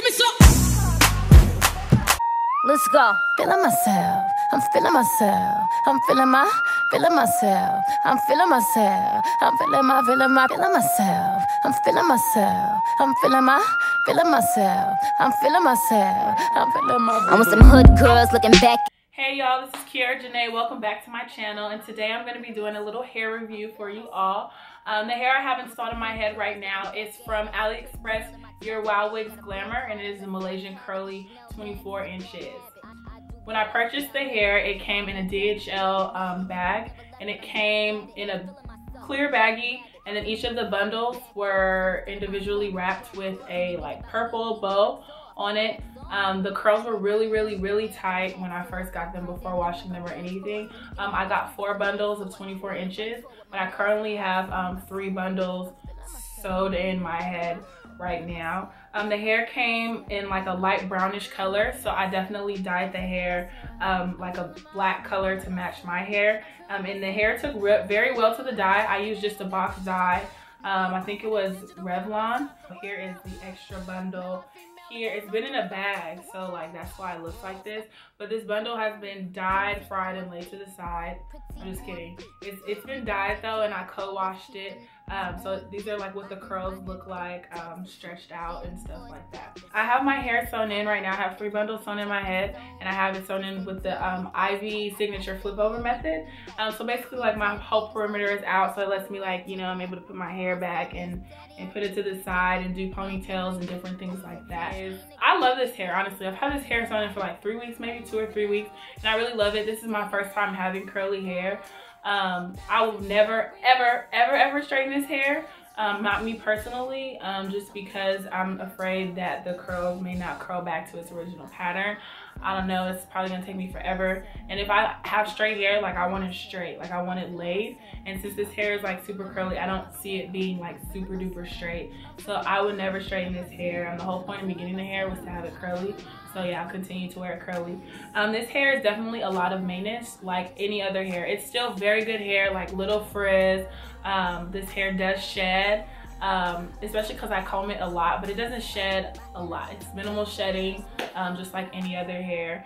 me some. Let's go. Feeling myself. I'm feeling myself. I'm feeling myself. I'm feeling myself. I'm feeling myself. I'm feeling myself. I'm feeling myself. I'm feeling myself. I'm feeling myself. I'm with some hood girls looking back. Hey y'all, this is Kiara Janae. Welcome back to my channel, and today I'm going to be doing a little hair review for you all. The hair I have installed in my head right now is from AliExpress, Your Wow Wigs Glamour, and it is a Malaysian curly 24 inches. When I purchased the hair, it came in a DHL bag, and it came in a clear baggie, and then each of the bundles were individually wrapped with a like purple bow on it. The curls were really tight when I first got them before washing them or anything. I got 4 bundles of 24 inches, but I currently have 3 bundles sewed in my head right now. The hair came in like a light brownish color, so I definitely dyed the hair like a black color to match my hair. And the hair took very well to the dye. I used just a box dye. I think it was Revlon. Here is the extra bundle. Here, it's been in a bag, so like that's why it looks like this. But this bundle has been dyed, fried, and laid to the side. I'm just kidding. It's been dyed though, and I co-washed it. So these are like what the curls look like, stretched out and stuff like that. I have my hair sewn in right now. I have 3 bundles sewn in my head, and I have it sewn in with the Ivy Signature Flip Over method. So basically like my whole perimeter is out, so it lets me like, you know, I'm able to put my hair back and put it to the side and do ponytails and different things like that. I love this hair, honestly. I've had this hair sewn in for like 3 weeks, maybe 2 or 3 weeks, and I really love it. This is my first time having curly hair. I will never ever straighten this hair, not me personally, just because I'm afraid that the curls may not curl back to its original pattern. I don't know, it's probably gonna take me forever. And if I have straight hair, like I want it straight, like I want it laid. And since this hair is like super curly, I don't see it being like super duper straight. So I would never straighten this hair. And the whole point of me getting the hair was to have it curly. So yeah, I'll continue to wear it curly. This hair is definitely a lot of maintenance, like any other hair. It's still very good hair, like little frizz. This hair does shed, especially because I comb it a lot, but it doesn't shed a lot. It's minimal shedding, just like any other hair.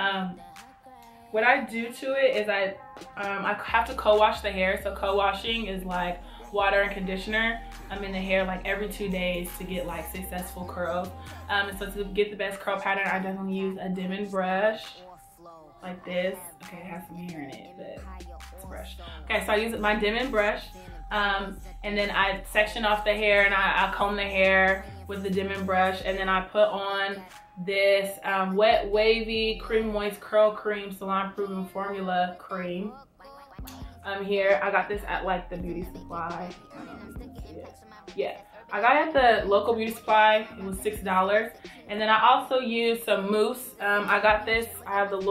What I do to it is I have to co-wash the hair. So co-washing is like water and conditioner in the hair like every 2 days to get like successful curls. And so to get the best curl pattern, I definitely use a Denman brush like this. Okay, it has some hair in it, but it's a brush. Okay, so I use my Denman brush, and then I section off the hair, and I comb the hair with the Denman brush, and then I put on this Wet Wavy Cream Moist Curl Cream Salon Proven Formula Cream. Here, I got this at like the beauty supply. Yeah, I got it at the local beauty supply. It was $6. And then I also used some mousse. I got this, I have the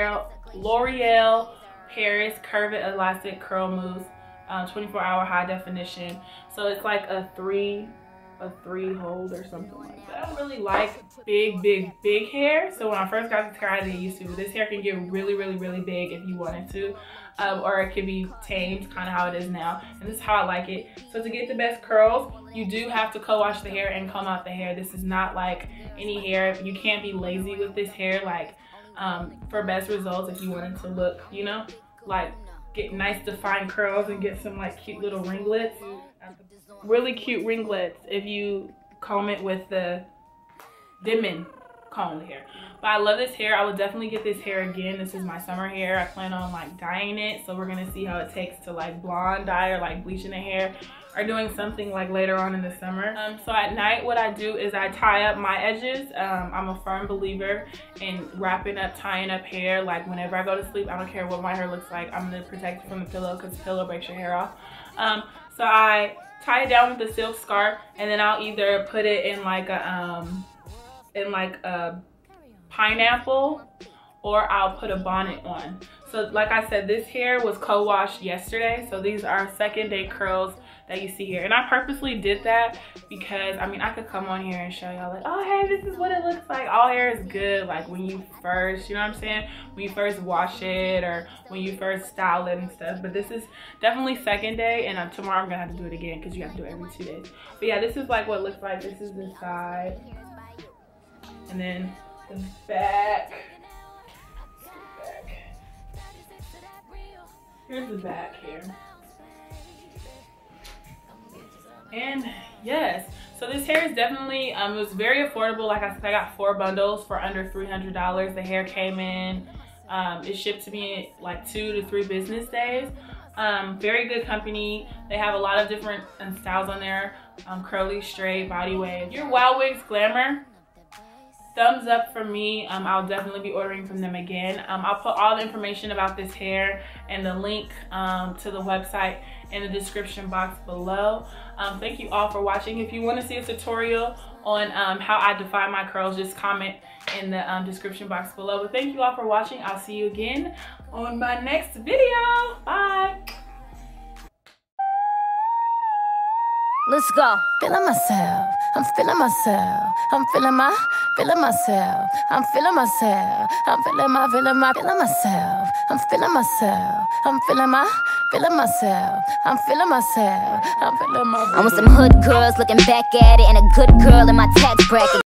L'Oreal Paris Curve It Elastic Curl Mousse, 24-hour high definition. So it's like a three hold or something like that. I don't really like big hair. So when I first got this hair, I didn't used to. This hair can get really big if you wanted to. Or it could be tamed, kind of how it is now. And this is how I like it. So to get the best curls, you do have to co-wash the hair and comb out the hair. This is not like any hair. You can't be lazy with this hair. Like for best results, if you wanted to look, you know, like get nice defined curls and get some like cute little ringlets. Really cute ringlets if you comb it with the Denman comb hair. But I love this hair. I would definitely get this hair again. This is my summer hair. I plan on like dyeing it, so we're gonna see how it takes to like blonde dye or like bleaching the hair or doing something like later on in the summer. So at night what I do is I tie up my edges. I'm a firm believer in wrapping up, tying up hair. Like whenever I go to sleep, I don't care what my hair looks like, I'm gonna protect it from the pillow because the pillow breaks your hair off. So I tie it down with a silk scarf, and then I'll either put it in like a pineapple, or I'll put a bonnet on. So like I said, this hair was co-washed yesterday, so these are 2nd day curls that you see here. And I purposely did that because, I mean, I could come on here and show y'all like, oh, hey, this is what it looks like. All hair is good, like when you first, you know what I'm saying? When you first wash it or when you first style it and stuff. But this is definitely 2nd day, and tomorrow I'm gonna have to do it again because you have to do it every 2 days. But yeah, this is like what it looks like. This is the side. And then the back. Here's the back here. And yes, so this hair is definitely, it was very affordable. Like I said, I got 4 bundles for under $300. The hair came in, it shipped to me in like 2 to 3 business days. Very good company. They have a lot of different styles on there. Curly, straight, body wave. Your Wild Wigs Glamour, thumbs up for me. I'll definitely be ordering from them again. I'll put all the information about this hair and the link to the website in the description box below. Thank you all for watching. If you want to see a tutorial on how I define my curls, just comment in the description box below. But thank you all for watching. I'll see you again on my next video. Bye. Let's go. Feeling myself. I'm feeling myself. I'm feeling myself. I'm feeling myself. I'm feeling myself. I'm feeling myself. I'm feeling myself. I'm feeling myself. I'm feeling myself. I'm with some hood girls looking back at it, and a good girl in my tax bracket.